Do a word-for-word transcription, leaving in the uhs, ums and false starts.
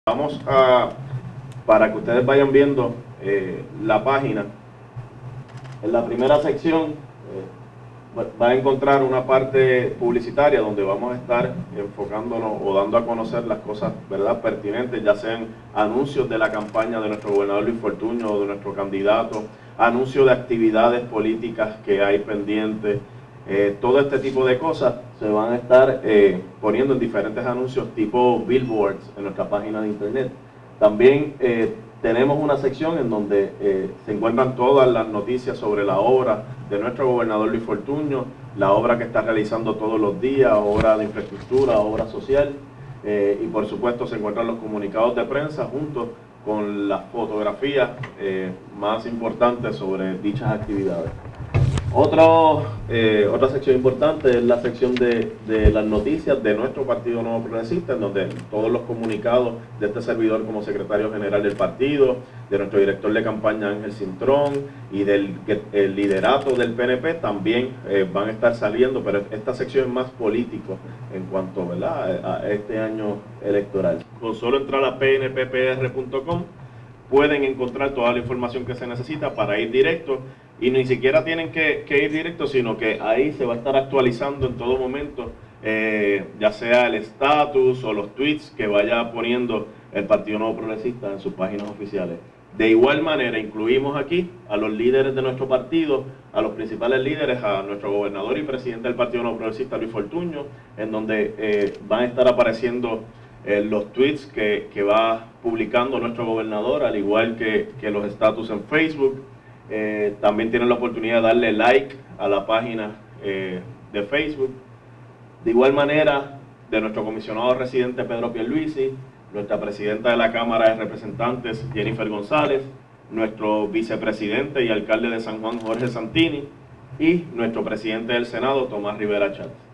Vamos a, para que ustedes vayan viendo eh, la página, en la primera sección eh, va a encontrar una parte publicitaria donde vamos a estar enfocándonos o dando a conocer las cosas, ¿verdad?, pertinentes, ya sean anuncios de la campaña de nuestro gobernador Luis Fortuño o de nuestro candidato, anuncios de actividades políticas que hay pendientes. Eh, todo este tipo de cosas se van a estar eh, poniendo en diferentes anuncios tipo billboards en nuestra página de internet. También eh, tenemos una sección en donde eh, se encuentran todas las noticias sobre la obra de nuestro gobernador Luis Fortuño, la obra que está realizando todos los días, obra de infraestructura, obra social, eh, y por supuesto se encuentran los comunicados de prensa junto con las fotografías eh, más importantes sobre dichas actividades. Otro, eh, otra sección importante es la sección de, de las noticias de nuestro Partido Nuevo Progresista, en donde todos los comunicados de este servidor como secretario general del partido, de nuestro director de campaña Ángel Cintrón y del el liderato del P N P también eh, van a estar saliendo, pero esta sección es más político en cuanto, ¿verdad?, a este año electoral. Con solo entrar a p n p p r punto com pueden encontrar toda la información que se necesita para ir directo, y ni siquiera tienen que, que ir directo, sino que ahí se va a estar actualizando en todo momento, eh, ya sea el estatus o los tweets que vaya poniendo el Partido Nuevo Progresista en sus páginas oficiales. De igual manera, incluimos aquí a los líderes de nuestro partido, a los principales líderes, a nuestro gobernador y presidente del Partido Nuevo Progresista, Luis Fortuño, en donde eh, van a estar apareciendo eh, los tweets que, que va publicando nuestro gobernador, al igual que, que los estatus en Facebook. Eh, también tienen la oportunidad de darle like a la página eh, de Facebook. De igual manera, de nuestro comisionado residente Pedro Pierluisi, nuestra presidenta de la Cámara de Representantes Jennifer González, nuestro vicepresidente y alcalde de San Juan Jorge Santini y nuestro presidente del Senado Tomás Rivera Chatz.